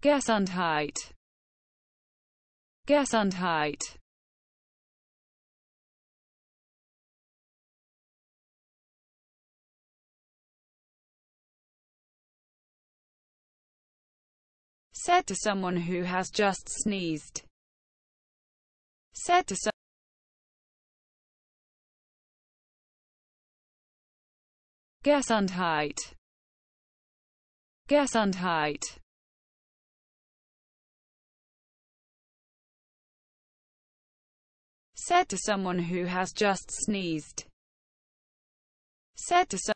Gesundheit, Gesundheit. Said to someone who has just sneezed. Said to Gesundheit, Gesundheit. Said to someone who has just sneezed. Said to